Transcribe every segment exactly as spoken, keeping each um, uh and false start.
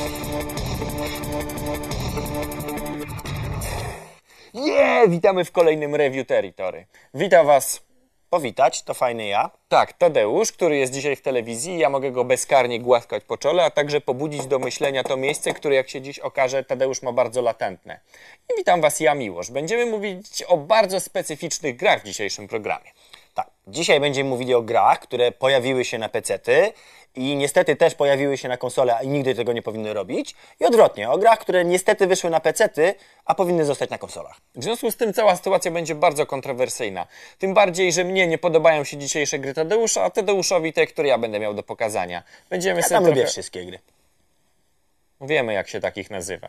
Yeah! Witamy w kolejnym Review Territory. Witam Was. Powitać, to fajny ja. Tak, Tadeusz, który jest dzisiaj w telewizji. Ja mogę go bezkarnie głaskać po czole, a także pobudzić do myślenia to miejsce, które jak się dziś okaże, Tadeusz ma bardzo latentne. I witam Was, ja Miłosz. Będziemy mówić o bardzo specyficznych grach w dzisiejszym programie. Tak, dzisiaj będziemy mówili o grach, które pojawiły się na pecety i niestety też pojawiły się na konsole, a nigdy tego nie powinny robić. I odwrotnie, o grach, które niestety wyszły na pecety, a powinny zostać na konsolach. W związku z tym cała sytuacja będzie bardzo kontrowersyjna. Tym bardziej, że mnie nie podobają się dzisiejsze gry Tadeusza, a Tadeuszowi te, które ja będę miał do pokazania. Będziemy Ja sobie tam trochę... lubię wszystkie gry. Wiemy, jak się takich nazywa.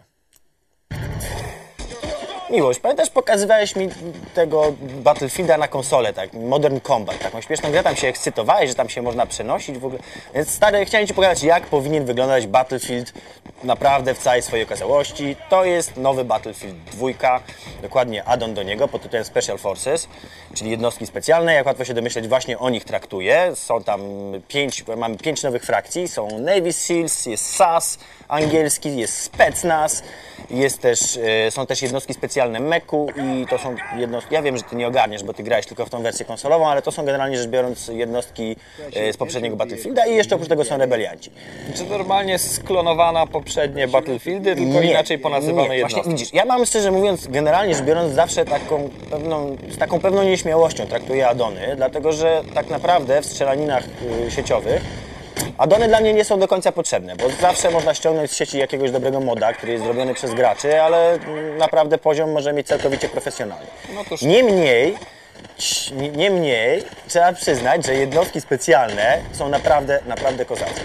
Miłość, pamiętasz, pokazywałeś mi tego Battlefielda na konsolę, tak, Modern Combat, taką śmieszną grę, tam się ekscytowałeś, że tam się można przenosić w ogóle. Więc stary, chciałem Ci pokazać, jak powinien wyglądać Battlefield naprawdę w całej swojej okazałości. To jest nowy Battlefield dwa, dokładnie add-on do niego pod tytułem Special Forces, czyli jednostki specjalne. Jak łatwo się domyśleć, właśnie o nich traktuje. Są tam pięć, mamy pięć nowych frakcji, są Navy Seals, jest S A S angielski, jest Specnaz, jest też, są też jednostki specjalne meku i to są jednostki, ja wiem, że Ty nie ogarniesz, bo Ty grałeś tylko w tą wersję konsolową, ale to są generalnie rzecz biorąc jednostki z poprzedniego Battlefielda i jeszcze oprócz tego są rebelianci. Czy normalnie sklonowana poprzednie Battlefieldy, tylko nie, inaczej ponazywane nie, jednostki? Właśnie widzisz, ja mam szczerze mówiąc, generalnie rzecz biorąc zawsze taką pewną, z taką pewną nieśmiałością traktuję addony, dlatego że tak naprawdę w strzelaninach sieciowych addony dla mnie nie są do końca potrzebne, bo zawsze można ściągnąć z sieci jakiegoś dobrego moda, który jest zrobiony przez graczy, ale naprawdę poziom może mieć całkowicie profesjonalny. No toż... Niemniej, niemniej trzeba przyznać, że jednostki specjalne są naprawdę, naprawdę kozackie.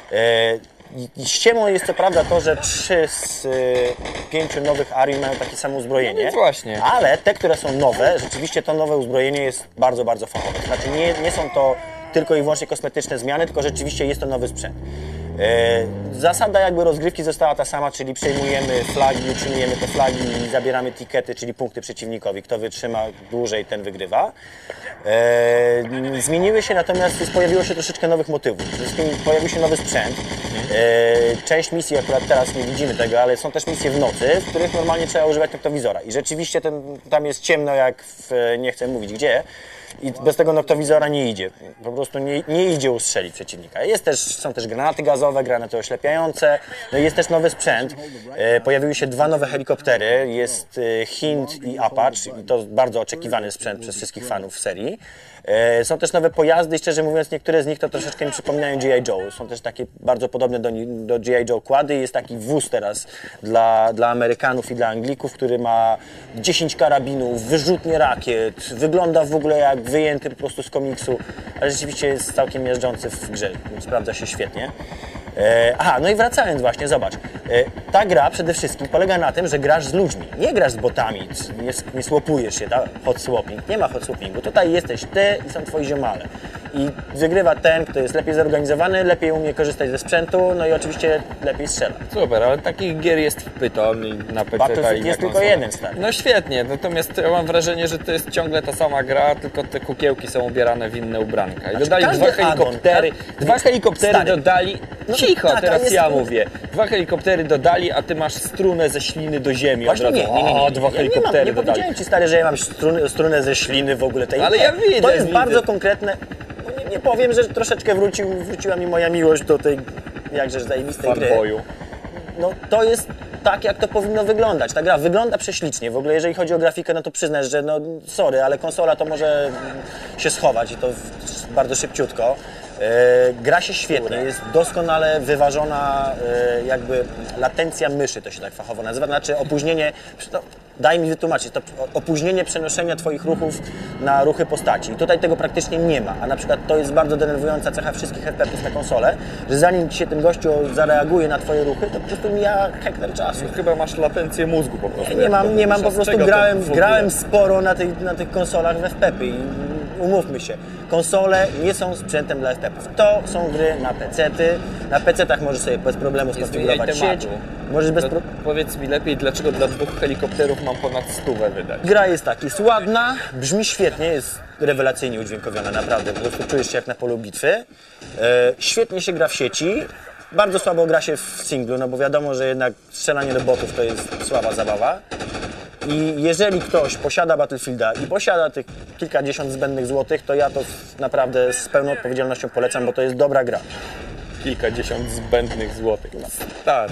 Ściemą jest co prawda to, że trzy z pięciu nowych arii mają takie samo uzbrojenie, no właśnie. Ale te, które są nowe, rzeczywiście to nowe uzbrojenie jest bardzo, bardzo fachowe. To znaczy nie, nie są to tylko i wyłącznie kosmetyczne zmiany, tylko rzeczywiście jest to nowy sprzęt. Yy, zasada jakby rozgrywki została ta sama, czyli przejmujemy flagi, utrzymujemy te flagi i zabieramy tikety, czyli punkty przeciwnikowi. Kto wytrzyma dłużej, ten wygrywa. Yy, zmieniły się natomiast, pojawiło się troszeczkę nowych motywów. Przede wszystkim pojawił się nowy sprzęt. Yy, część misji, akurat teraz nie widzimy tego, ale są też misje w nocy, w których normalnie trzeba używać noktowizora. I rzeczywiście ten, tam jest ciemno jak w, nie chcę mówić gdzie. I bez tego noktowizora nie idzie. Po prostu nie, nie idzie ustrzelić przeciwnika. Jest też, są też granaty gazowe, granaty oślepiające. No i jest też nowy sprzęt. E, pojawiły się dwa nowe helikoptery. Jest e, Hind i Apache. I to bardzo oczekiwany sprzęt przez wszystkich fanów serii. E, są też nowe pojazdy i szczerze mówiąc niektóre z nich to troszeczkę mi przypominają G I Joe. Są też takie bardzo podobne do, do G I Joe kłady. Jest taki wóz teraz dla, dla Amerykanów i dla Anglików, który ma dziesięć karabinów, wyrzutnie rakiet. Wygląda w ogóle jak wyjęty po prostu z komiksu, ale rzeczywiście jest całkiem miażdżący w grze. Sprawdza się świetnie. E, aha, no i wracając właśnie, zobacz. E, ta gra przede wszystkim polega na tym, że grasz z ludźmi. Nie grasz z botami, nie, nie swapujesz się, tak? Hot swapping. Nie ma hot swappingu. Tutaj jesteś ty i są twoi ziomale. I wygrywa ten, kto jest lepiej zorganizowany, lepiej umie korzystać ze sprzętu, no i oczywiście lepiej strzela. Super, ale takich gier jest w pyton i na P C. Battlefield jest tylko jeden, stary. No świetnie, natomiast ja mam wrażenie, że to jest ciągle ta sama gra, tylko te kukiełki są ubierane w inne ubranka. I znaczy, dodali dwa helikoptery, addon, dwa helikoptery stary. dodali, no, cicho, tak, teraz jest... ja mówię, dwa helikoptery dodali, a ty masz strunę ze śliny do ziemi. Właśnie od razu. nie, nie, nie, nie, O, dwa ja helikoptery nie, mam, nie dodali. powiedziałem ci, stary, że ja mam strunę, strunę ze śliny w ogóle tej. Ale ja widzę, To jest widzę. bardzo konkretne. Nie, nie powiem, że troszeczkę wrócił, wróciła mi moja miłość do tej jakżeż zajebistej gry. Fanboyu. No to jest tak, jak to powinno wyglądać. Ta gra wygląda prześlicznie. W ogóle jeżeli chodzi o grafikę, no to przyznasz, że no sorry, ale konsola to może się schować i to bardzo szybciutko. E, gra się świetnie, jest doskonale wyważona e, jakby latencja myszy, to się tak fachowo nazywa, znaczy opóźnienie, no, daj mi wytłumaczyć, to opóźnienie przenoszenia Twoich ruchów na ruchy postaci. I tutaj tego praktycznie nie ma, a na przykład to jest bardzo denerwująca cecha wszystkich F P S-ów na konsolę, że zanim Ci się ten gościu zareaguje na Twoje ruchy, to po prostu mija hektar czasu. No, chyba masz latencję mózgu po prostu. Nie, nie mam, nie mam po prostu, grałem, grałem sporo na tych, na tych konsolach w F P P-y i umówmy się, konsole nie są sprzętem dla F P S-ów. To są gry na pecety. Na pecetach możesz sobie bez problemu skonfigurować sieć. Możesz bez pro... Powiedz mi lepiej, dlaczego dla dwóch helikopterów mam ponad stówę wydać? Gra jest tak, jest ładna, brzmi świetnie, jest rewelacyjnie udźwiękowiona, naprawdę. Po prostu czujesz się jak na polu bitwy. E, świetnie się gra w sieci. bardzo słabo gra się w singlu, no bo wiadomo, że jednak strzelanie do botów to jest słaba zabawa. I jeżeli ktoś posiada Battlefielda i posiada tych kilkadziesiąt zbędnych złotych, to ja to naprawdę z pełną odpowiedzialnością polecam, bo to jest dobra gra. Kilkadziesiąt zbędnych złotych. Stary.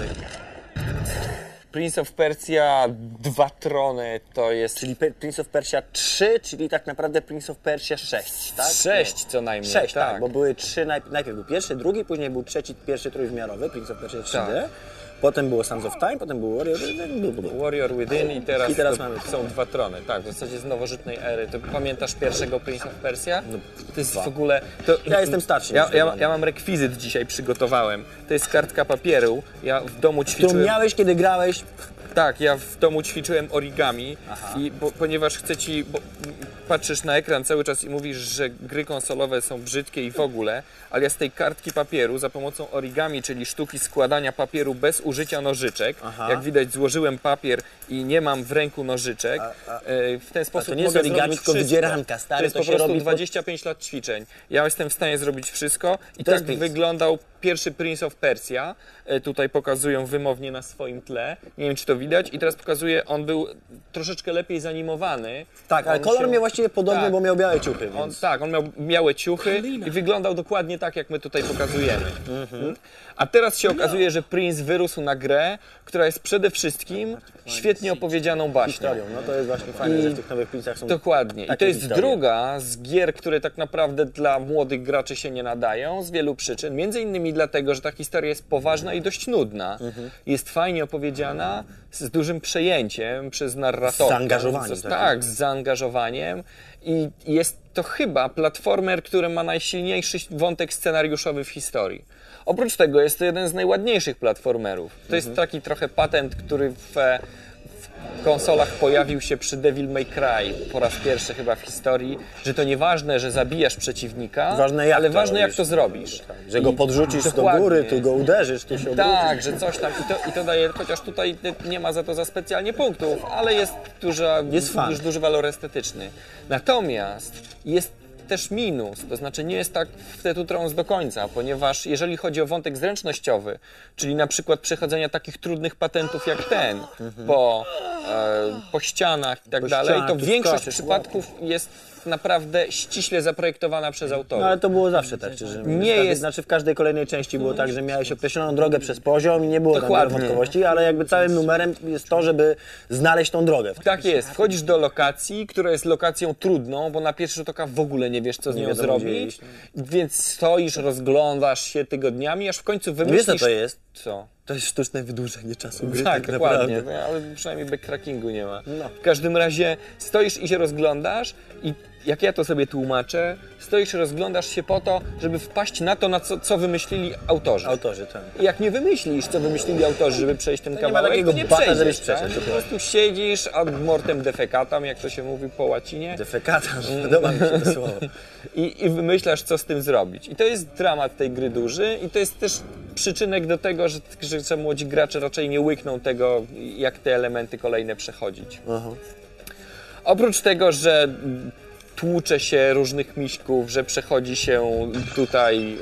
Prince of Persia, dwa trony to jest... Czyli Prince of Persia trzy, czyli tak naprawdę Prince of Persia sześć, tak? Sześć co najmniej. sześć, tak, tak, bo były trzy, najpierw był pierwszy, drugi, później był trzeci, pierwszy trójwymiarowy, Prince of Persia trzy D. Tak. Potem było Sands of Time, potem był Warrior Within. Warrior Within i teraz, I teraz to mamy są dwa trony. Tak, w zasadzie z nowożytnej ery. Ty pamiętasz pierwszego Prince of Persia? No, to jest dwa. w ogóle... To, Ja jestem starszy. Ja, niż ja, ty, ja mam rekwizyt dzisiaj przygotowałem. To jest kartka papieru. Ja w domu którą ćwiczyłem... miałeś, kiedy grałeś. Tak, ja w domu ćwiczyłem origami i bo, ponieważ chcę ci, bo patrzysz na ekran cały czas i mówisz, że gry konsolowe są brzydkie i w ogóle, ale ja z tej kartki papieru za pomocą origami, czyli sztuki składania papieru bez użycia nożyczek, Aha. jak widać złożyłem papier i nie mam w ręku nożyczek, A, a, e, w ten sposób to nie jest mogę origami, zrobić tylko wszystko. wydzieranka, stary, To jest to po się prostu robi pod- dwadzieścia pięć lat ćwiczeń. Ja jestem w stanie zrobić wszystko i To tak jest Prince. wyglądał pierwszy Prince of Persia. E, Tutaj pokazują wymownie na swoim tle. Nie wiem, czy to widać. I teraz pokazuję, on był troszeczkę lepiej zanimowany. Tak, ale On kolor się- miał właściwie podobny, Tak. bo miał białe ciuchy, więc... On, tak, on miał białe ciuchy i wyglądał dokładnie tak, jak my tutaj pokazujemy. Mhm. A teraz się okazuje, że Prince wyrósł na grę, która jest przede wszystkim świetnie opowiedzianą baśnią. historią. No to jest właśnie fajne, I- że w tych nowych Princach są... Dokładnie. I takie to jest historie. druga z gier, które tak naprawdę dla młodych graczy się nie nadają z wielu przyczyn. Między innymi dlatego, że ta historia jest poważna i dość nudna. Mhm. Jest fajnie opowiedziana, z dużym przejęciem przez narratora. Z zaangażowaniem Z- takim. Tak, z zaangażowaniem. I jest to chyba platformer, który ma najsilniejszy wątek scenariuszowy w historii. Oprócz tego jest to jeden z najładniejszych platformerów. To jest taki trochę patent, który w, w konsolach pojawił się przy Devil May Cry po raz pierwszy chyba w historii, że to nieważne, że zabijasz przeciwnika, Ważne, jak ale to ważne jak robisz. to zrobisz. Że go I podrzucisz do dokładnie. góry, tu go uderzysz, tu się obrócisz. Tak, że coś tam i to, i to daje, chociaż tutaj nie ma za to za specjalnie punktów, ale jest, duża, Jest fan. już duży walor estetyczny. Natomiast jest też minus, to znaczy nie jest tak w Tetu Trons do końca, ponieważ jeżeli chodzi o wątek zręcznościowy, czyli na przykład przechodzenia takich trudnych patentów jak ten po, e, po ścianach i tak Po dalej, ścianach, to tu większość skaczesz, przypadków jest naprawdę ściśle zaprojektowana przez autorów. No ale to było zawsze tak, że Nie w każdej, jest- znaczy w każdej kolejnej części było tak, że miałeś określoną drogę przez poziom i nie było tam wielu Dokładnie. wątpliwości, ale jakby całym numerem jest to, żeby znaleźć tą drogę. Tak jest, wchodzisz do lokacji, która jest lokacją trudną, bo na pierwszy rzut oka w ogóle nie wiesz, co z Nie nią wiadomo, gdzie zrobić, iść. więc stoisz, rozglądasz się tygodniami, aż w końcu Wiesz wymyślisz... co to jest? Co? To jest sztuczne wydłużenie czasu gry, Tak, tak dokładnie, naprawdę. no, ale przynajmniej backtrackingu nie ma. No. W każdym razie stoisz i się rozglądasz i jak ja to sobie tłumaczę, stoisz i rozglądasz się po to, żeby wpaść na to, na co, co wymyślili autorzy. Autorzy, tak. I jak nie wymyślisz, co wymyślili autorzy, żeby przejść ten nie ma kawałek, takiego to nie bata, przejdziesz, żebyś przeszedł, tak? Po dokładnie. prostu siedzisz ad mortem defecatam, jak to się mówi po łacinie. Defekata, podoba mi się to słowo. I, I wymyślasz, co z tym zrobić. I to jest dramat tej gry duży i to jest też przyczynek do tego, że, że, że młodzi gracze raczej nie łykną tego, jak te elementy kolejne przechodzić. Aha. Oprócz tego, że tłucze się różnych miśków, że przechodzi się tutaj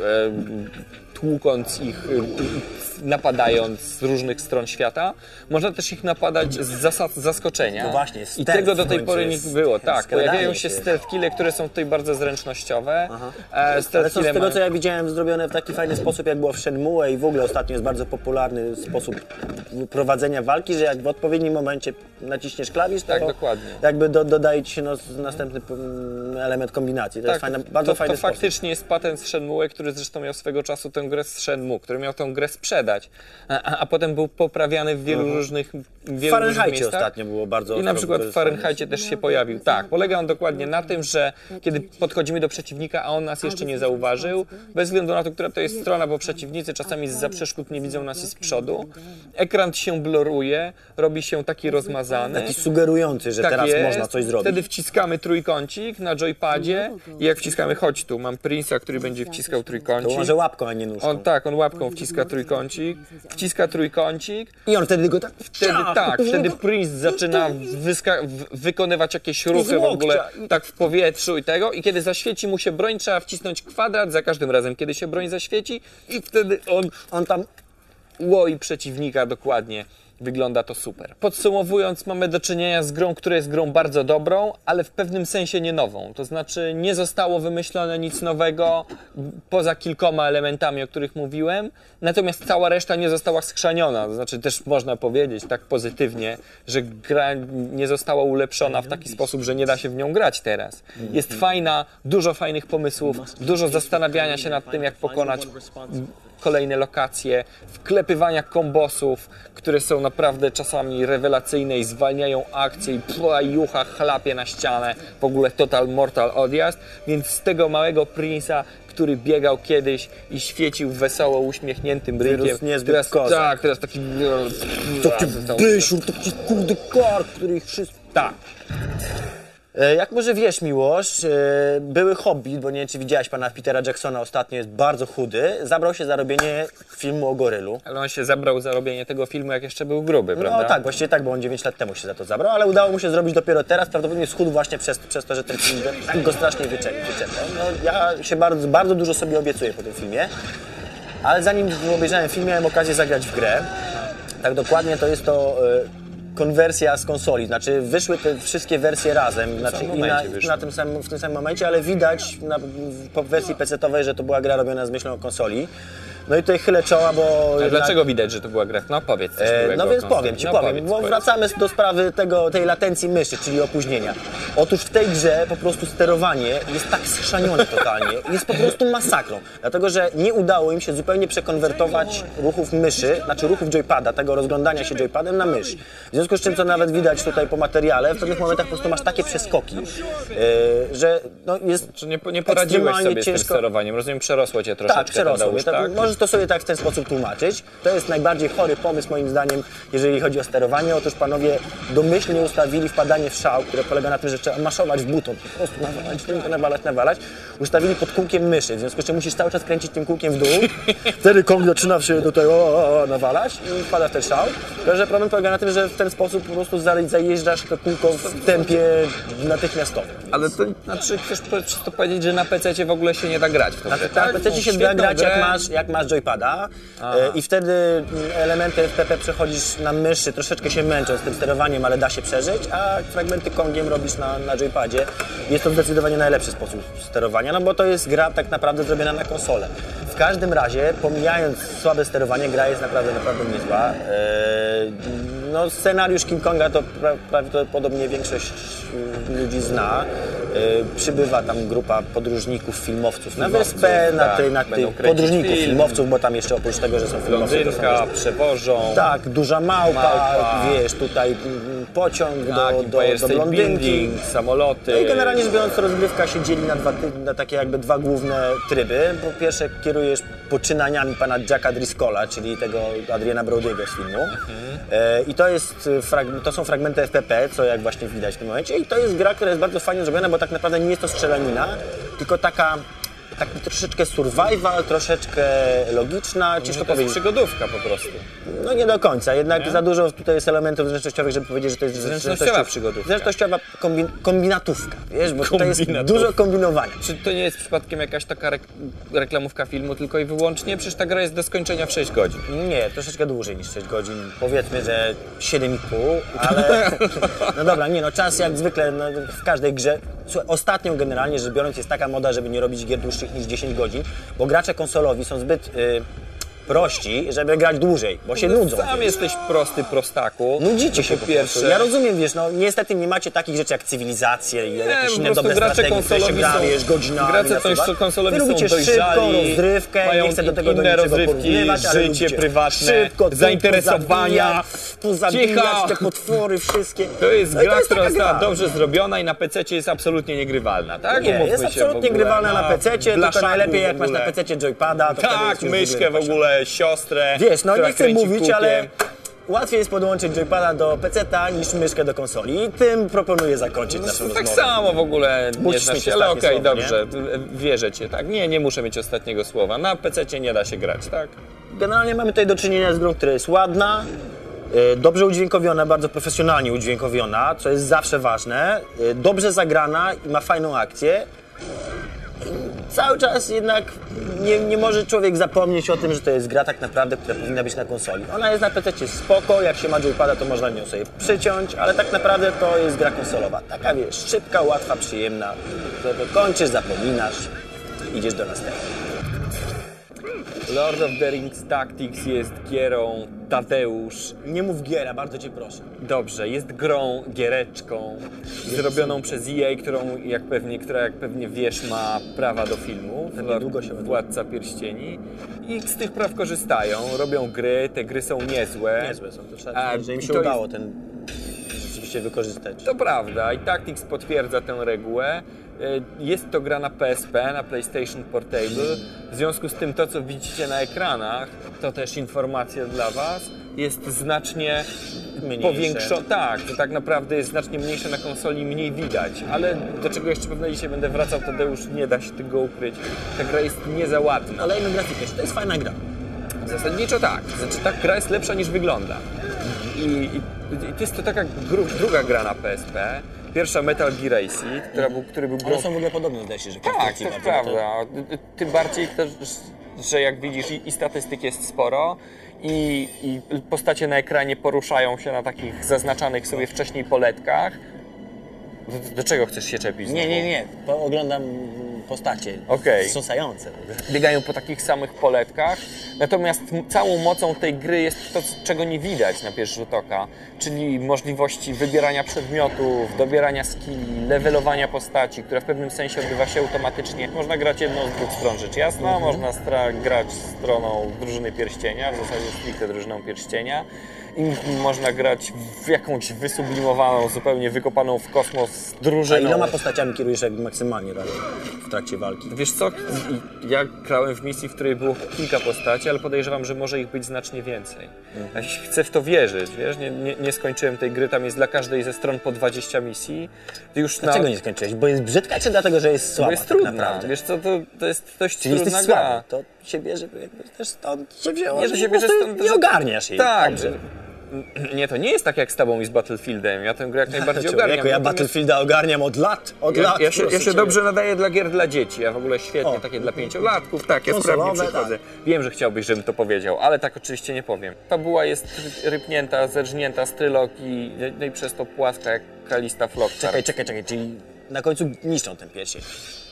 e, tłukąc ich, e, napadając z różnych stron świata, można też ich napadać z zasad zaskoczenia. No właśnie, I stealth tego do w tej końcu pory nie jest było. Tak, skradanie pojawiają się się. stealth kille, które są tutaj bardzo zręcznościowe. Aha. E, Ale stealth są z kille tego, ma- co ja widziałem, zrobione w taki fajny sposób, jak było w Shenmue i w ogóle ostatnio jest bardzo popularny sposób prowadzenia walki, że jak w odpowiednim momencie naciśniesz klawisz, to Tak, dokładnie. jakby do, dodaje ci się no, następny mm, element kombinacji. To jest fajna, bardzo to, fajny to sposób. faktycznie jest patent z Shenmue, który zresztą miał swego czasu tę grę z Shenmue, który miał tę grę sprzedać, a, a, a potem był poprawiany w wielu różnych w W wielu Fahrenheicie różnych miejscach. ostatnio było bardzo I na ostro przykład w wykorzystane. Fahrenheicie też się pojawił. Tak, polega on dokładnie na tym, że kiedy podchodzimy do przeciwnika, a on nas jeszcze nie zauważył, bez względu na to, która to jest strona, bo przeciwnicy czasami zza przeszkód nie widzą nas i z przodu, ekran się bluruje, robi się taki rozmazany. Taki sugerujący, że Tak teraz jest. można coś zrobić. Wtedy wciskamy trójkącik na joypadzie i jak wciskamy chodź tu, mam Prince'a, który będzie wciskał To trójkącik. może łapką, a nie nóżką. nóżką. On tak, on łapką wciska trójkącik, wciska trójkącik. I on wtedy go tak... Wtedy tak, wtedy Prince zaczyna wyska- w- wykonywać jakieś ruchy w ogóle tak w powietrzu i tego. I kiedy zaświeci mu się broń, trzeba wcisnąć kwadrat za każdym razem, kiedy się broń zaświeci i wtedy on, on tam łoi przeciwnika dokładnie. Wygląda to super. Podsumowując, mamy do czynienia z grą, która jest grą bardzo dobrą, ale w pewnym sensie nie nową. To znaczy nie zostało wymyślone nic nowego, poza kilkoma elementami, o których mówiłem. Natomiast cała reszta nie została schrzaniona. To znaczy też można powiedzieć tak pozytywnie, że gra nie została ulepszona w taki sposób, że nie da się w nią grać teraz. Jest fajna, dużo fajnych pomysłów, dużo zastanawiania się nad tym, jak pokonać kolejne lokacje, wklepywania kombosów, które są naprawdę czasami rewelacyjne i zwalniają akcję i pła, jucha chlapie na ścianę, w ogóle total mortal odjazd, więc z tego małego Prince'a, który biegał kiedyś i świecił wesoło uśmiechniętym rykiem, teraz, tak, teraz taki taki bysiur, taki kurde kark, który ich wszystko... Tak. Jak może wiesz, Miłosz, były Hobbit, bo nie wiem, czy widziałeś pana Petera Jacksona ostatnio, jest bardzo chudy, zabrał się za robienie filmu o gorylu. Ale on się zabrał za robienie tego filmu, jak jeszcze był gruby, prawda? No tak, właściwie tak, bo on dziewięć lat temu się za to zabrał, ale udało mu się zrobić dopiero teraz, prawdopodobnie schudł właśnie przez, przez to, że ten film tak go strasznie wyczepił. No, ja się bardzo, bardzo dużo sobie obiecuję po tym filmie, ale zanim obejrzałem film, miałem okazję zagrać w grę. Tak dokładnie to jest to... konwersja z konsoli, znaczy wyszły te wszystkie wersje razem, znaczy i na, na tym samym, w tym samym momencie, ale widać na, po wersji pecetowej, że to była gra robiona z myślą o konsoli. No i tutaj chylę czoła, bo... Ale dlaczego widać, że to była gra? No powiedz coś e, No więc powiem Ci, no, powiem, powiedz, bo powiedz. wracamy do sprawy tego, tej latencji myszy, czyli opóźnienia. Otóż w tej grze po prostu sterowanie jest tak schrzanione totalnie, jest po prostu masakrą, dlatego że nie udało im się zupełnie przekonwertować ruchów myszy, znaczy ruchów joypada, tego rozglądania się joypadem na mysz. W związku z czym, co nawet widać tutaj po materiale, w pewnych momentach po prostu masz takie przeskoki, e, że no jest Czy nie, nie poradziłeś sobie ciężko. z tym sterowaniem? Rozumiem, przerosło Cię troszeczkę. Tak, przerosło. Tadeusz, tak? tak? Możesz to sobie tak w ten sposób tłumaczyć. To jest najbardziej chory pomysł moim zdaniem, jeżeli chodzi o sterowanie. Otóż panowie domyślnie ustawili wpadanie w szał, które polega na tym, że trzeba maszować w buton, po prostu nawalać, tylko nawalać, nawalać. Ustawili pod kółkiem myszy, w związku z czym musisz cały czas kręcić tym kółkiem w dół. Wtedy kąg zaczyna się tutaj o, o, o, nawalać i wpada w ten szał. Tylko że problem polega na tym, że w ten sposób po prostu zajeżdżasz to kółko w tempie natychmiastowym. Ale to znaczy, chcesz przez to powiedzieć, że na pececie w ogóle się nie da grać w tą grę, Tak, tak? na pececie się da Świetną grać, grę. jak masz, jak masz joypada e, i wtedy elementy F P P przechodzisz na myszy, troszeczkę się męczą z tym sterowaniem, ale da się przeżyć, a fragmenty kongiem robisz na, na joypadzie. Jest to zdecydowanie najlepszy sposób sterowania, no bo to jest gra tak naprawdę zrobiona na konsolę. W każdym razie, pomijając słabe sterowanie, gra jest naprawdę, naprawdę niezła. E, no, scenariusz King Konga to pra, prawdopodobnie większość ludzi zna. E, przybywa tam grupa podróżników, filmowców na wyspę, na, tak, tej, na tych podróżników, film. filmowców, bo tam jeszcze oprócz tego, że są filmowcy, to są Londynka, przewożą. tak, duża małpa, Małpa. wiesz, tutaj mm, pociąg Tak, do, do, Empire do State Londynki. Building, samoloty. No i generalnie rzecz biorąc, rozgrywka się dzieli na, dwa, ty- na takie jakby dwa główne tryby. Po pierwsze kierujesz poczynaniami pana Jacka Driscolla, czyli tego Adriana Brody'ego z filmu. E, I to, jest, frag- to są fragmenty F P P, co jak właśnie widać w tym momencie. I to jest gra, która jest bardzo fajnie zrobiona, bo tak naprawdę nie jest to strzelanina, tylko taka taki troszeczkę survival, troszeczkę logiczna, ciężko to jest powiedzieć. przygodówka po prostu. No nie do końca, jednak Nie? za dużo tutaj jest elementów zręcznościowych, żeby powiedzieć, że to jest Zręcznościowa przygodówka. Zręcznościowa kombin kombinatówka, wiesz, bo tutaj jest Kombinatówka. dużo kombinowania. Czy to nie jest przypadkiem jakaś taka rek reklamówka filmu tylko i wyłącznie? Przecież ta gra jest do skończenia w sześć godzin. Nie, troszeczkę dłużej niż sześć godzin, powiedzmy, że siedem i pół, ale no dobra, nie no, czas jak zwykle no, w każdej grze. Słuchaj, ostatnią generalnie rzecz biorąc jest taka moda, żeby nie robić gier dłuższych niż dziesięć godzin, bo gracze konsolowi są zbyt y, prości, żeby grać dłużej, bo się nudzą. Sam wiesz. jesteś prosty prostaku. Nudzicie To się po po pierwsze. prostu. Ja rozumiem, wiesz, no niestety nie macie takich rzeczy jak cywilizacje i jakieś po inne prostu dobre gracze strategie, które się konsolowi gra, są- wiesz, godzinami gracze na to już suwak. konsolowi Wy są lubicie szybką dojrzali, rozrywkę, mają nie chcę do tego do inne niczego rozrywki, porównywać, ale życie lubicie prywatne, szybko, tu zainteresowania. pozabijać, Cicho. pozabijać te potwory wszystkie. To jest No i gra, która taka została gra. dobrze zrobiona i na pececie jest absolutnie niegrywalna, tak? Nie, Umówmy jest się absolutnie w ogóle. grywalna na No, pececie, tylko blaszaku najlepiej w jak masz na ogóle. pececie joypada, to wtedy Tak, jest już myszkę w ogóle ogóle, siostrę, Wiesz, no która nie chcę kręci mówić, kółkiem. ale Łatwiej jest podłączyć joypada do peceta niż myszkę do konsoli i tym proponuję zakończyć naszą Tak rozmowę. samo w ogóle nie Musisz znasz mieć się, ale ostatnie okej, słowo, dobrze, wierzę Cię, tak? Nie, nie muszę mieć ostatniego słowa. Na pececie nie da się grać, tak? Generalnie mamy tutaj do czynienia z grą, która jest ładna, y, dobrze udźwiękowiona, bardzo profesjonalnie udźwiękowiona, co jest zawsze ważne, y, dobrze zagrana i ma fajną akcję. I cały czas jednak nie, nie może człowiek zapomnieć o tym, że to jest gra tak naprawdę, która powinna być na konsoli. Ona jest na pececie spoko, jak się ma joypada, to można nią sobie przyciąć, ale tak naprawdę to jest gra konsolowa. Taka wiesz, szybka, łatwa, przyjemna, to kończysz, zapominasz, idziesz do następnej. Lord of the Rings Tactics jest gierą Tadeusz. Nie mów giera, bardzo cię proszę. Dobrze, jest grą, giereczką, zrobioną przez E A, którą, jak pewnie, która jak pewnie wiesz, ma prawa do filmu. niedługo się Władca Pierścieni. I z tych praw korzystają, robią gry, te gry są niezłe. Niezłe są, to trzeba A, powiedzieć, że im i się to udało ten rzeczywiście wykorzystać. To prawda i Tactics potwierdza tę regułę. Jest to gra na P S P, na PlayStation Portable. W związku z tym to, co widzicie na ekranach, to też informacja dla Was, jest znacznie powiększone. Tak, to tak naprawdę jest znacznie mniejsze na konsoli, mniej widać. Ale do czego jeszcze pewnie dzisiaj będę wracał, Tadeusz, nie da się tego ukryć. Ta gra jest niezaładna. Olejmy grafikę, to jest fajna gra. Zasadniczo tak. Znaczy ta gra jest lepsza niż wygląda. I, i, i to jest to taka gru, druga gra na P S P. Pierwsza Metal Gear Rising, która był, który był grą... One są w ogóle podobne, zdaje się, że Tak, konstrukcji to jest bardzo, prawda. Tym bardziej też, że jak widzisz i, i statystyk jest sporo i, i postacie na ekranie poruszają się na takich zaznaczanych sobie wcześniej poletkach. Do, do czego chcesz się czepić Nie, znowu? nie, nie, to oglądam postacie Okej. wstrząsające. Biegają po takich samych poletkach, natomiast m- całą mocą tej gry jest to, c- czego nie widać na pierwszy rzut oka, czyli możliwości wybierania przedmiotów, dobierania skilli, levelowania postaci, która w pewnym sensie odbywa się automatycznie. Można grać jedną z dwóch stron, rzecz jasna, można stra- grać stroną drużyny pierścienia, w zasadzie stricte drużyną pierścienia, i m- można grać w jakąś wysublimowaną, zupełnie wykopaną w kosmos A drużyną. iloma postaciami kierujesz jakby maksymalnie tak, w trakcie walki? Wiesz co, ja grałem w misji, w której było kilka postaci, ale podejrzewam, że może ich być znacznie więcej. Ja chcę w to wierzyć, wiesz, nie, nie, nie skończyłem tej gry, tam jest dla każdej ze stron po dwadzieścia misji. Ty już Dlaczego na... nie skończyłeś? Bo jest brzydka, czy dlatego, że jest słaba Bo jest tak trudna, naprawdę? wiesz co, to, to jest dość Czyli trudna jesteś gra. słaby, to się bierze jakby też stąd się wzięło, Nie, że to się po bierze prostu stąd, nie że- ogarniasz jej. Tak, Dobrze. nie, to nie jest tak jak z tobą i z Battlefieldem, ja tę grę jak najbardziej Człowieku, ogarniam. ja Natomiast- Battlefielda ogarniam od lat, od Ja, lat. ja, się, ja proszę się ciebie. dobrze nadaję dla gier dla dzieci, ja w ogóle świetnie, O. takie dla pięciolatków, tak, ja Konsolowe, sprawnie przychodzę. Wiem, że chciałbyś, żebym to powiedział, ale tak oczywiście nie powiem. Fabuła jest rypnięta, zerżnięta z trylogii, no i przez to płaska jak Kalista Flockhart. Czekaj, czekaj, czekaj, czyli na końcu niszczą ten pierścień.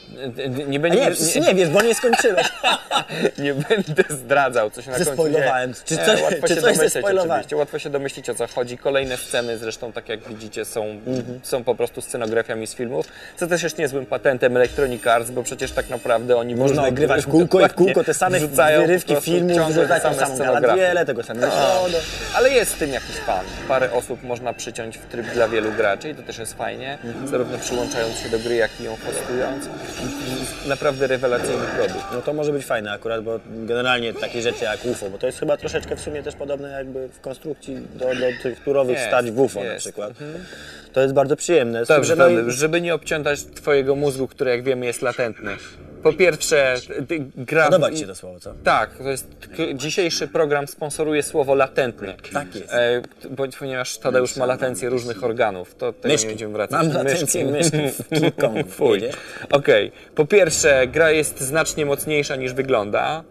Nie, A będzie, nie, przecież nie wiesz, bo nie skończyłeś. nie będę zdradzał, co się na końcu Zespoilowałem. dzieje. Czy Nie, coś- łatwo czy się coś domyśleć zespoilowałem? oczywiście, łatwo się domyślić, o co chodzi. Kolejne sceny zresztą, tak jak widzicie, są, Mhm. są po prostu scenografiami z filmów, co też jest niezłym patentem Electronic Arts, bo przecież tak naprawdę oni Można różne nagrywać w gry kółko i w dokładnie kółko te same wrzucają po wyrywki prostu filmów, ciągle wrzucają same tą samą scenografię. Galadrielę, tego samego Frodo. Ale jest w tym jakiś fan. Parę osób można przyciąć w tryb dla wielu graczy i to też jest fajnie, zarówno przyłączając się do gry, jak i ją hostując. Naprawdę rewelacyjny produkt. No to może być fajne akurat, bo generalnie takie rzeczy jak U F O, bo to jest chyba troszeczkę w sumie też podobne jakby w konstrukcji do, do tych turowych Jest, stać w U F O na jest. przykład. To jest bardzo przyjemne. Z tym, Dobrze, że no i- Tadeusz, żeby nie obciążać twojego mózgu, który jak wiemy jest latentny. Po pierwsze, ty- gra... Podoba ci się to słowo, co? Tak, to jest, k- dzisiejszy program sponsoruje słowo latentny. Tak jest. E, bo, ponieważ Tadeusz ma latencję różnych organów, to tego Myszki. nie będziemy wracać. Mam latencję myszki w King Kongu, Fuj. wiedziesz? Okej, po pierwsze, gra jest znacznie mocniejsza niż wygląda.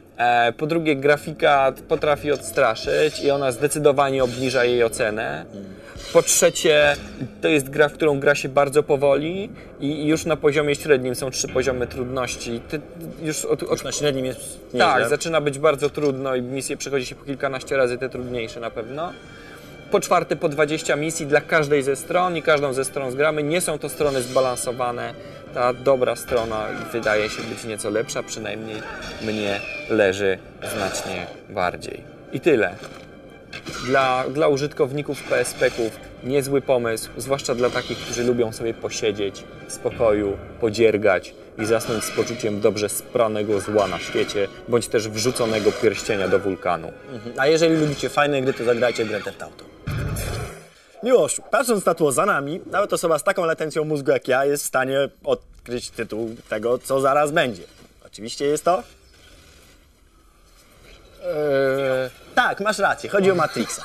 E, po drugie, grafika potrafi odstraszyć i ona zdecydowanie obniża jej ocenę. Po trzecie, to jest gra, w którą gra się bardzo powoli i już na poziomie średnim są trzy poziomy trudności. Ty, już od, od, Już na średnim jest nieźle. tak, zaczyna być bardzo trudno i misje przechodzi się po kilkanaście razy, te trudniejsze na pewno. Po czwarte, po dwadzieścia misji dla każdej ze stron i każdą ze stron zgramy. Nie są to strony zbalansowane. Ta dobra strona wydaje się być nieco lepsza, przynajmniej mnie leży znacznie bardziej. I tyle. Dla, dla użytkowników P S P-ków niezły pomysł, zwłaszcza dla takich, którzy lubią sobie posiedzieć w spokoju, podziergać i zasnąć z poczuciem dobrze spranego zła na świecie, bądź też wrzuconego pierścienia do wulkanu. A jeżeli lubicie fajne gry, to zagrajcie Grand Theft Auto. Miłoszu, patrząc na tło za nami, nawet osoba z taką latencją mózgu jak ja jest w stanie odkryć tytuł tego, co zaraz będzie. Oczywiście jest to... Eee... Tak, masz rację, chodzi o Matrixa.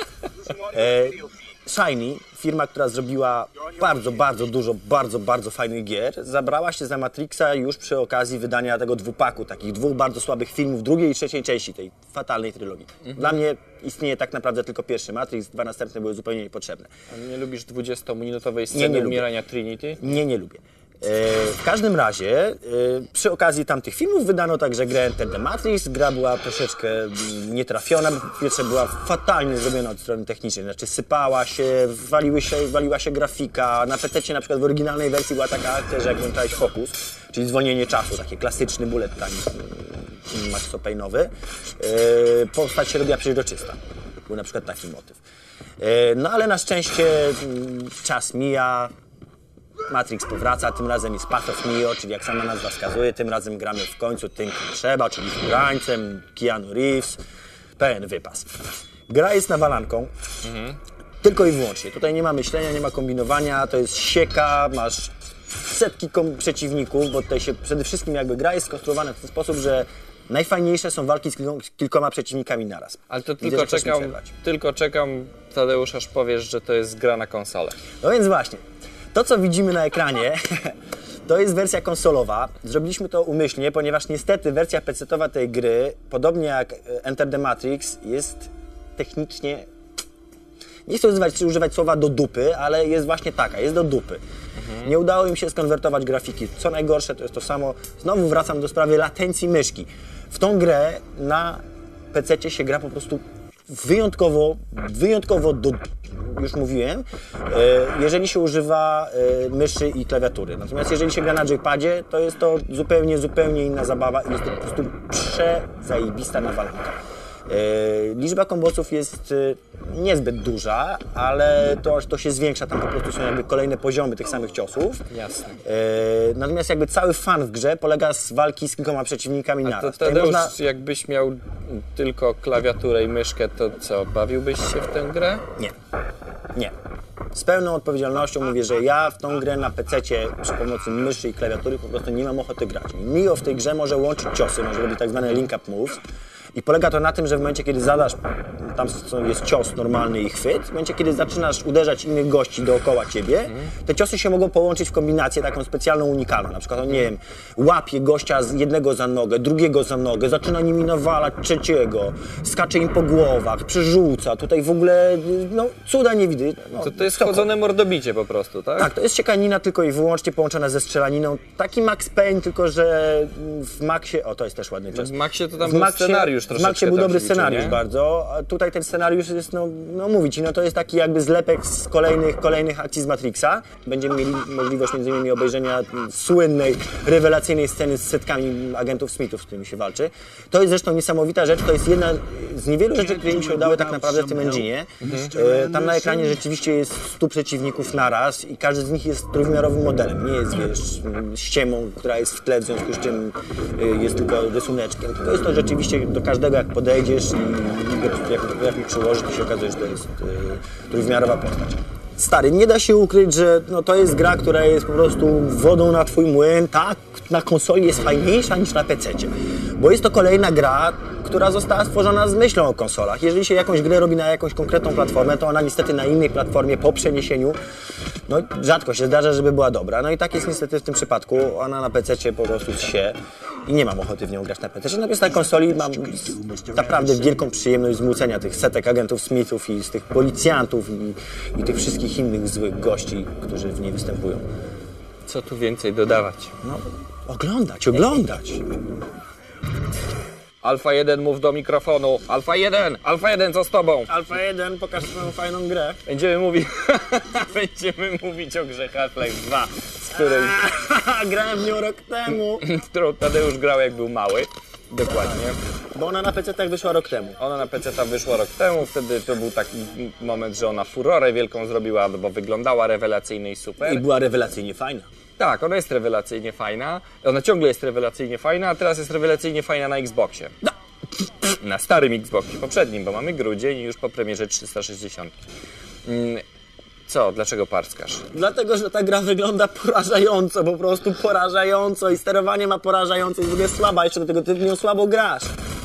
E, Shiny, firma, która zrobiła bardzo, bardzo dużo, bardzo, bardzo fajnych gier, zabrała się za Matrixa już przy okazji wydania tego dwupaku, takich dwóch bardzo słabych filmów, drugiej i trzeciej części tej fatalnej trylogii. Mhm. Dla mnie istnieje tak naprawdę tylko pierwszy Matrix, dwa następne były zupełnie niepotrzebne. A nie lubisz dwudziestominutowej sceny nie, nie umierania Trinity? Nie, nie lubię. W każdym razie, przy okazji tamtych filmów wydano także grę Enter the Matrix. Gra była troszeczkę nietrafiona, bo po pierwsze była fatalnie zrobiona od strony technicznej, znaczy sypała się, waliły się, waliła się grafika. Na pececie na przykład w oryginalnej wersji była taka akcja, że jak włączałeś Focus, czyli zwolnienie czasu, taki klasyczny bullet time maxopejnowy, postać się robiła przeźroczysta. Był na przykład taki motyw. No ale na szczęście czas mija, Matrix powraca, tym razem jest Path of Neo, czyli jak sama nazwa wskazuje, tym razem gramy w końcu tym, kim trzeba, czyli z Urańcem, Keanu Reeves, pełen wypas. Gra jest nawalanką, mhm. tylko i wyłącznie. Tutaj nie ma myślenia, nie ma kombinowania, to jest sieka, masz setki przeciwników, bo tutaj się przede wszystkim jakby gra jest skonstruowana w ten sposób, że najfajniejsze są walki z kilkoma, kilkoma przeciwnikami naraz. Ale to tylko Widzę, czekam, tylko czekam, Tadeusz, aż powiesz, że to jest gra na konsolę. No więc właśnie. To, co widzimy na ekranie, to jest wersja konsolowa. Zrobiliśmy to umyślnie, ponieważ niestety wersja pecetowa tej gry, podobnie jak Enter the Matrix, jest technicznie... Nie chcę używać, używać słowa do dupy, ale jest właśnie taka, jest do dupy. Mhm. Nie udało im się skonwertować grafiki. Co najgorsze, to jest to samo. Znowu wracam do sprawy latencji myszki. W tą grę na pececie się gra po prostu wyjątkowo, wyjątkowo do... już mówiłem, jeżeli się używa myszy i klawiatury. Natomiast jeżeli się gra na joypadzie, to jest to zupełnie, zupełnie inna zabawa i jest to po prostu przezajebista nawalanka. Liczba kombosów jest niezbyt duża, ale to, to się zwiększa, tam po prostu są jakby kolejne poziomy tych samych ciosów. Jasne. Natomiast jakby cały fan w grze polega z walki z kilkoma przeciwnikami naraz. To Tadeusz, można... jakbyś miał tylko klawiaturę i myszkę, to co, bawiłbyś się w tę grę? Nie. Nie. Z pełną odpowiedzialnością mówię, że ja w tą grę na pececie przy pomocy myszy i klawiatury po prostu nie mam ochoty grać. Neo w tej grze może łączyć ciosy, może robić tak zwane link-up moves. I polega to na tym, że w momencie, kiedy zadasz, tam jest cios normalny i chwyt, w momencie, kiedy zaczynasz uderzać innych gości dookoła ciebie, te ciosy się mogą połączyć w kombinację taką specjalną, unikalną. Na przykład, nie wiem, łapie gościa z jednego za nogę, drugiego za nogę, zaczyna nimi nawalać trzeciego, skacze im po głowach, przerzuca, tutaj w ogóle, no, cuda nie widzę. No, to, to jest chodzone mordobicie po prostu, tak? Tak, to jest ciekanina tylko i wyłącznie połączona ze strzelaniną. Taki Max Payne, tylko że w Maxie, o, to jest też ładny czas. W Maxie to tam był scenariusz. W Maxie był dobry scenariusz bardzo, a tutaj ten scenariusz jest, no, no mówić, no to jest taki jakby zlepek z kolejnych, kolejnych akcji z Matrixa. Będziemy mieli możliwość między innymi obejrzenia słynnej, rewelacyjnej sceny z setkami agentów Smithów, z którymi się walczy. To jest zresztą niesamowita rzecz, to jest jedna z niewielu rzeczy, które mi się udały tak naprawdę w tym engine'ie. Mhm. Tam na ekranie rzeczywiście jest stu przeciwników naraz i każdy z nich jest trójwymiarowym modelem. Nie jest, wiesz, ściemą, która jest w tle, w związku z czym jest tylko rysuneczkiem. Tylko jest to rzeczywiście do każdego, jak podejdziesz i jak potrafi przyłożyć, to się okazuje, że to jest yy, trójwymiarowa postać. Stary, nie da się ukryć, że no, to jest gra, która jest po prostu wodą na twój młyn. Tak, na konsoli jest fajniejsza niż na pececie. Bo jest to kolejna gra, która została stworzona z myślą o konsolach. Jeżeli się jakąś grę robi na jakąś konkretną platformę, to ona niestety na innej platformie po przeniesieniu, no rzadko się zdarza, żeby była dobra. No i tak jest niestety w tym przypadku. Ona na pececie po prostu się i nie mam ochoty w nią grać na pececie. Natomiast na konsoli mam naprawdę wielką przyjemność zmłócenia tych setek agentów Smithów i z tych policjantów i, i tych wszystkich innych złych gości, którzy w niej występują. Co tu więcej dodawać? No, oglądać, oglądać. Alfa jeden, mów do mikrofonu. Alfa jeden, Alfa jeden, co z tobą? Alfa jeden, pokaż swoją fajną grę. Będziemy mówić, będziemy mówić o grze Half-Life dwa, z której... Grałem w nią rok temu. Którą Tadeusz grał, jak był mały. Dokładnie. Bo ona na pecetach wyszła rok temu. Ona na pecetach wyszła rok temu, wtedy to był taki moment, że ona furorę wielką zrobiła, bo wyglądała rewelacyjnie i super. I była rewelacyjnie fajna. Tak, ona jest rewelacyjnie fajna. Ona ciągle jest rewelacyjnie fajna, a teraz jest rewelacyjnie fajna na Xboxie. No. Na starym Xboxie, poprzednim, bo mamy grudzień i już po premierze trzysta sześćdziesiąt. Co? Dlaczego parskasz? Dlatego, że ta gra wygląda porażająco, po prostu porażająco i sterowanie ma porażające, jest w ogóle słaba, jeszcze do tego ty w nią słabo grasz.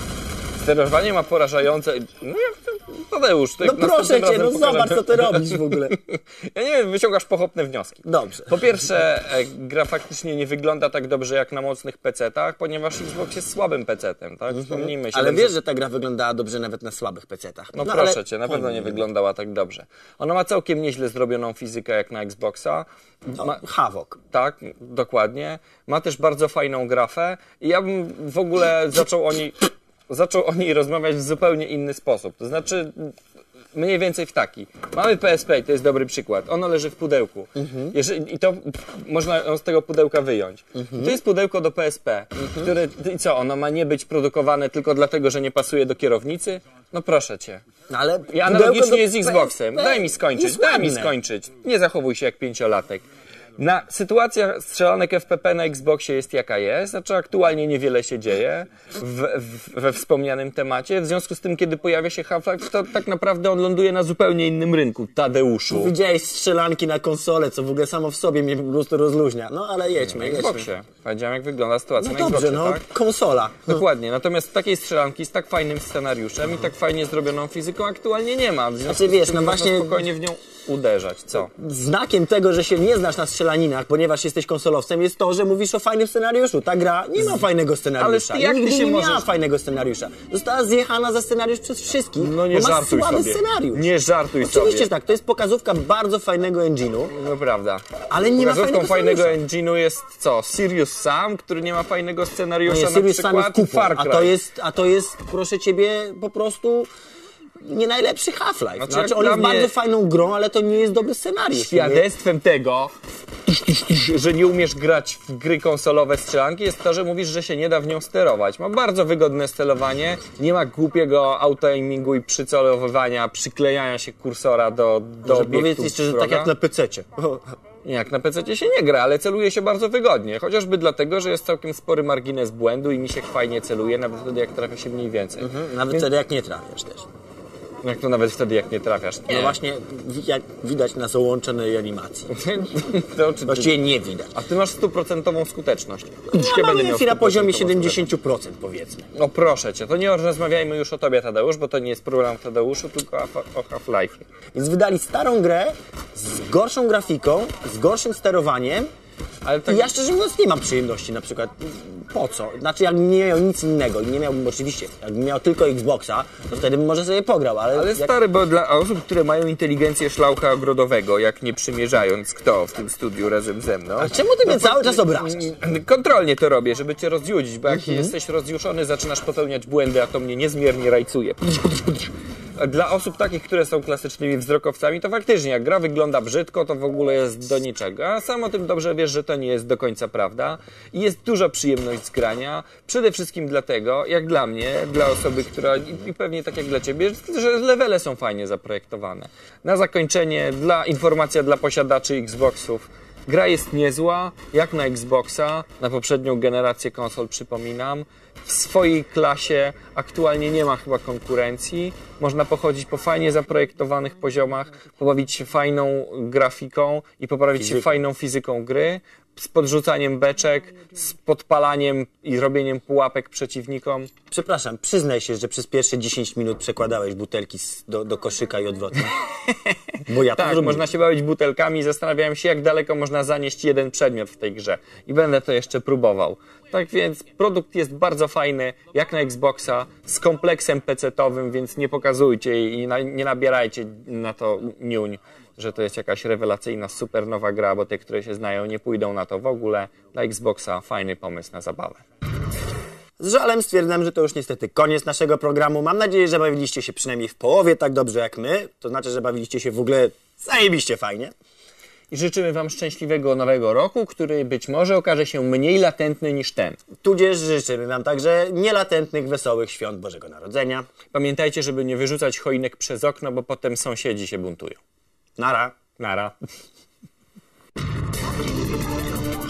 Sterowanie ma porażające... No jak Tadeusz, to No proszę cię, no zobacz, co ty robisz w ogóle. Ja nie wiem, wyciągasz pochopne wnioski. Dobrze. Po pierwsze, e, gra faktycznie nie wygląda tak dobrze jak na mocnych pecetach, ponieważ Xbox jest słabym pecetem, tak? Wspomnijmy się. Ale wiesz, że ta gra wyglądała dobrze nawet na słabych pecetach. No, no proszę ale... cię, na pewno nie wyglądała tak dobrze. Ona ma całkiem nieźle zrobioną fizykę jak na Xboxa. No, Ma... Havok. Tak, dokładnie. Ma też bardzo fajną grafę i ja bym w ogóle zaczął o niej, zaczął o niej rozmawiać w zupełnie inny sposób. To znaczy... Mniej więcej w taki. Mamy P S P, to jest dobry przykład. Ono leży w pudełku. Mhm. Jeżeli, I to pff, można ją z tego pudełka wyjąć. Mhm. To jest pudełko do P S P, mhm. które, i co, ono ma nie być produkowane tylko dlatego, że nie pasuje do kierownicy? No proszę cię. No, ale I analogicznie jest z P S P Xboxem. Daj mi skończyć, daj mi skończyć. Nie zachowuj się jak pięciolatek. Na, sytuacja strzelanek F P P na Xboxie jest jaka jest, znaczy aktualnie niewiele się dzieje w, w, we wspomnianym temacie, w związku z tym, kiedy pojawia się Half-Life, to tak naprawdę on ląduje na zupełnie innym rynku, Tadeuszu. Widziałeś strzelanki na konsolę, co w ogóle samo w sobie mnie po prostu rozluźnia, no ale jedźmy, Na jedźmy. Xboxie. Powiedziałem, jak wygląda sytuacja No na dobrze, Xboxie, no, tak? konsola. Dokładnie, natomiast takiej strzelanki z tak fajnym scenariuszem i tak fajnie zrobioną fizyką aktualnie nie ma, w związku Znaczy, wiesz, z tym no można właśnie- spokojnie w nią uderzać, co? Znakiem tego, że się nie znasz na strzelaninach, ponieważ jesteś konsolowcem, jest to, że mówisz o fajnym scenariuszu. Ta gra nie ma fajnego scenariusza. Ale jak ty Nigdy się nie możesz- miała fajnego scenariusza. Została zjechana za scenariusz przez wszystkich, No nie bo ma żartuj słaby sobie. scenariusz. Nie żartuj Oczywiście, sobie. że tak. To jest pokazówka bardzo fajnego engine'u, No prawda. ale nie ma Pokazówką fajnego fajnego scenariusza. engine'u jest co? Serious Sam, który nie ma fajnego No scenariusza, jest na Serious Sam jest przykład kupą, Far a Cry. to jest, a to jest, proszę ciebie, po prostu nie najlepszy Half-Life. Znaczy, Znaczy, jak on dla jest mnie- bardzo fajną grą, ale to nie jest dobry scenariusz. Świadectwem tego, że nie umiesz grać w gry konsolowe strzelanki, jest to, że mówisz, że się nie da w nią sterować. Ma bardzo wygodne sterowanie, nie ma głupiego auto-aimingu i przycelowywania, przyklejania się kursora do, do Może obiektu powiedz jeszcze, że tak wroga. jak na pececie. Jak na pececie się nie gra, ale celuje się bardzo wygodnie. Chociażby dlatego, że jest całkiem spory margines błędu i mi się fajnie celuje, nawet wtedy jak trafia się mniej więcej. Nawet wtedy jak nie trafiasz też. Jak to nawet wtedy jak nie trafiasz. Nie. No właśnie, wi- jak widać na załączonej animacji. to, czy, Właściwie nie widać. A ty masz stuprocentową skuteczność. Ja mam będę miał Wi-Fi na poziomie stuprocentową siedemdziesiąt procent powiedzmy. No proszę cię, to nie rozmawiajmy już o tobie, Tadeusz, bo to nie jest problem o Tadeuszu, tylko o, o Half-Life. Więc wydali starą grę z gorszą grafiką, z gorszym sterowaniem. Ale tak, I ja szczerze mówiąc nie mam przyjemności na przykład. Po co? Znaczy jakbym nie miał nic innego i nie miałbym oczywiście, jakbym miał tylko Xboxa, to wtedy bym może sobie pograł, ale... ale jak... stary, bo dla osób, które mają inteligencję szlaucha ogrodowego, jak nie przymierzając kto w tym studiu razem ze mną... A czemu ty mnie cały czas obrażasz? Kontrolnie to robię, żeby cię rozjudzić, bo jak Mhm. jesteś rozjuszony, zaczynasz popełniać błędy, a to mnie niezmiernie rajcuje. Dla osób takich, które są klasycznymi wzrokowcami, to faktycznie, jak gra wygląda brzydko, to w ogóle jest do niczego. A sam o tym dobrze wiesz, że to nie jest do końca prawda. I jest duża przyjemność z grania. Przede wszystkim dlatego, jak dla mnie, dla osoby, która, i pewnie tak jak dla ciebie, że levele są fajnie zaprojektowane. Na zakończenie, dla informacja dla posiadaczy Xboxów. Gra jest niezła, jak na Xboxa, na poprzednią generację konsol przypominam. W swojej klasie aktualnie nie ma chyba konkurencji. Można pochodzić po fajnie zaprojektowanych poziomach, pobawić się fajną grafiką i poprawić się fajną fizyką gry, z podrzucaniem beczek, z podpalaniem i robieniem pułapek przeciwnikom. Przepraszam, przyznaj się, że przez pierwsze dziesięć minut przekładałeś butelki z, do, do koszyka i odwrotnie. Bo ja Tak, to zrobiłem. można się bawić butelkami i zastanawiałem się, jak daleko można zanieść jeden przedmiot w tej grze. I będę to jeszcze próbował. Tak więc produkt jest bardzo fajny, jak na Xboxa, z kompleksem pecetowym, więc nie pokazujcie i na, nie nabierajcie na to niuń, że to jest jakaś rewelacyjna, super nowa gra, bo te, które się znają, nie pójdą na to w ogóle. Dla Xboxa fajny pomysł na zabawę. Z żalem stwierdzam, że to już niestety koniec naszego programu. Mam nadzieję, że bawiliście się przynajmniej w połowie tak dobrze jak my. To znaczy, że bawiliście się w ogóle zajebiście fajnie. I życzymy wam szczęśliwego nowego roku, który być może okaże się mniej latentny niż ten. Tudzież życzymy wam także nielatentnych, wesołych świąt Bożego Narodzenia. Pamiętajcie, żeby nie wyrzucać choinek przez okno, bo potem sąsiedzi się buntują. Nara. Nara.